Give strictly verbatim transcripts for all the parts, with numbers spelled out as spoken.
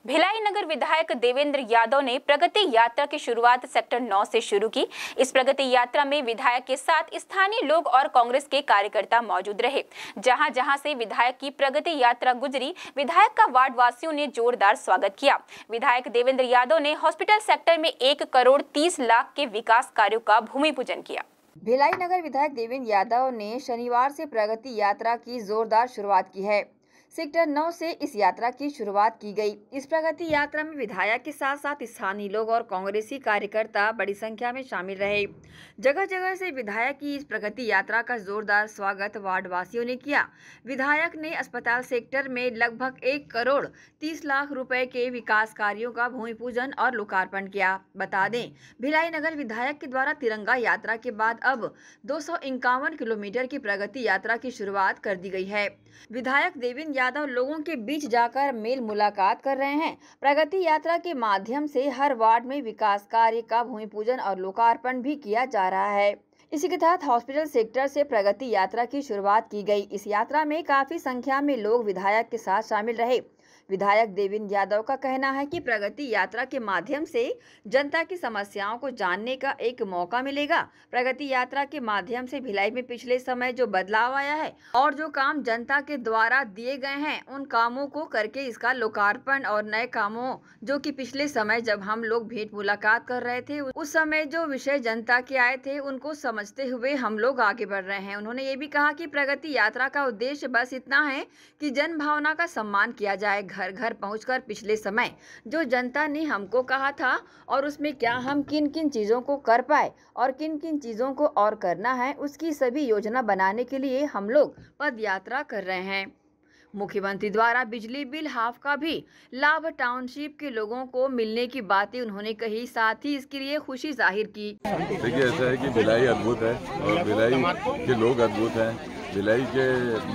भिलाई नगर विधायक देवेंद्र यादव ने प्रगति यात्रा की शुरुआत सेक्टर नौ से शुरू की। इस प्रगति यात्रा में विधायक के साथ स्थानीय लोग और कांग्रेस के कार्यकर्ता मौजूद रहे। जहां जहां से विधायक की प्रगति यात्रा गुजरी, विधायक का वार्ड वासियों ने जोरदार स्वागत किया। विधायक देवेंद्र यादव ने हॉस्पिटल सेक्टर में एक करोड़ तीस लाख के विकास कार्यों का भूमि पूजन किया। भिलाई नगर विधायक देवेंद्र यादव ने शनिवार से प्रगति यात्रा की जोरदार शुरुआत की है। सेक्टर नौ से इस यात्रा की शुरुआत की गई। इस प्रगति यात्रा में विधायक के साथ साथ स्थानीय लोग और कांग्रेसी कार्यकर्ता बड़ी संख्या में शामिल रहे। जगह जगह से विधायक की इस प्रगति यात्रा का जोरदार स्वागत वार्ड वासियों ने किया। विधायक ने अस्पताल सेक्टर में लगभग एक करोड़ तीस लाख रुपए के विकास कार्यों का भूमि पूजन और लोकार्पण किया। बता दें, भिलाई नगर विधायक के द्वारा तिरंगा यात्रा के बाद अब दो सौ इक्यावन किलोमीटर की प्रगति यात्रा की शुरुआत कर दी गई है। विधायक देवेंद्र यादव लोगों के बीच जाकर मेल मुलाकात कर रहे हैं। प्रगति यात्रा के माध्यम से हर वार्ड में विकास कार्य का भूमि पूजन और लोकार्पण भी किया जा रहा है। इसी के तहत हॉस्पिटल सेक्टर से प्रगति यात्रा की शुरुआत की गई। इस यात्रा में काफी संख्या में लोग विधायक के साथ शामिल रहे। विधायक देवेंद्र यादव का कहना है कि प्रगति यात्रा के माध्यम से जनता की समस्याओं को जानने का एक मौका मिलेगा। प्रगति यात्रा के माध्यम से भिलाई में पिछले समय जो बदलाव आया है और जो काम जनता के द्वारा दिए गए हैं, उन कामों को करके इसका लोकार्पण और नए कामों जो कि पिछले समय जब हम लोग भेंट मुलाकात कर रहे थे, उस समय जो विषय जनता के आए थे उनको समझते हुए हम लोग आगे बढ़ रहे हैं। उन्होंने ये भी कहा कि प्रगति यात्रा का उद्देश्य बस इतना है कि जन भावना का सम्मान किया जाए। घर घर पहुंचकर पिछले समय जो जनता ने हमको कहा था और उसमें क्या हम किन किन चीज़ों को कर पाए और किन किन चीज़ों को और करना है, उसकी सभी योजना बनाने के लिए हम लोग पद यात्रा कर रहे हैं। मुख्यमंत्री द्वारा बिजली बिल हाफ का भी लाभ टाउनशिप के लोगों को मिलने की बातें उन्होंने कही, साथ ही इसके लिए खुशी जाहिर की। देखिए, ऐसा है कि भिलाई अद्भुत है और भिलाई के लोग अद्भुत हैं। भिलाई के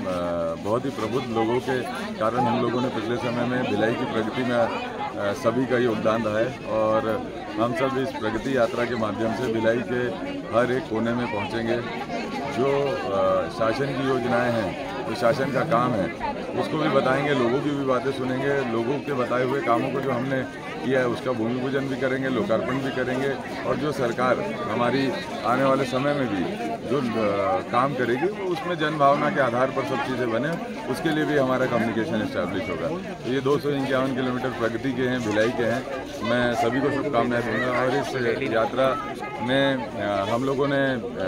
बहुत ही प्रबुद्ध लोगों के कारण हम लोगों ने पिछले समय में भिलाई की प्रगति में सभी का योगदान रहा है और हम सब इस प्रगति यात्रा के माध्यम से भिलाई के हर एक कोने में पहुंचेंगे। जो शासन की योजनाएं हैं, जो शासन का काम है, उसको भी बताएंगे, लोगों की भी बातें सुनेंगे। लोगों के बताए हुए कामों को जो हमने किया है उसका भूमि पूजन भी करेंगे, लोकार्पण भी करेंगे और जो सरकार हमारी आने वाले समय में भी जो काम करेगी वो उसमें जन भावना के आधार पर सब चीज़ें बने, उसके लिए भी हमारा कम्युनिकेशन इस्टेब्लिश होगा। तो ये दो सौ इक्यावन किलोमीटर प्रगति के हैं, भिलाई के हैं। मैं सभी को शुभकामनाएं दूंगा और इस यात्रा में हम लोगों ने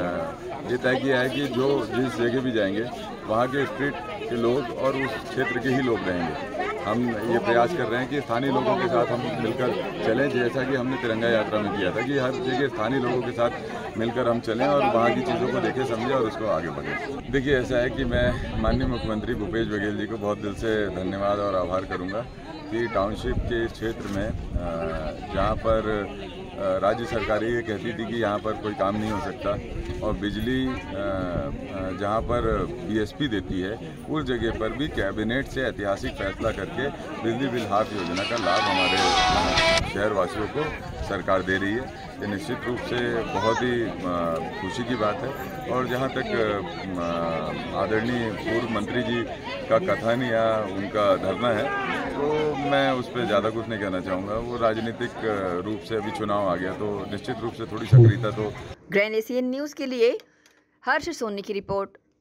ये तय किया है कि जो जिस जगह भी जाएंगे वहाँ के स्ट्रीट के लोग और उस क्षेत्र के ही लोग रहेंगे। हम ये प्रयास कर रहे हैं कि स्थानीय लोगों के साथ हम मिलकर चलें, जैसा कि हमने तिरंगा यात्रा में किया था कि हर जगह स्थानीय लोगों के साथ मिलकर हम चलें और वहाँ की चीज़ों को देखें, समझें और उसको आगे बढ़ें। देखिए, ऐसा है कि मैं माननीय मुख्यमंत्री भूपेश बघेल जी को बहुत दिल से धन्यवाद और आभार करूँगा कि टाउनशिप के क्षेत्र में जहाँ पर राज्य सरकार ये कहती थी कि यहाँ पर कोई काम नहीं हो सकता और बिजली जहाँ पर बीएसपी देती है उस जगह पर भी कैबिनेट से ऐतिहासिक फैसला करके बिजली बिल हाफ योजना का लाभ हमारे शहर वासियों को सरकार दे रही है। ये निश्चित रूप से बहुत ही खुशी की बात है और जहाँ तक आदरणीय पूर्व मंत्री जी का कथन या उनका धरना है तो मैं उस पर ज़्यादा कुछ नहीं कहना चाहूँगा। वो राजनीतिक रूप से अभी चुनाव आ गया तो निश्चित रूप से थोड़ी सक्रियता तो। ग्रैंड एशियन न्यूज़ के लिए हर्ष सोनी की रिपोर्ट।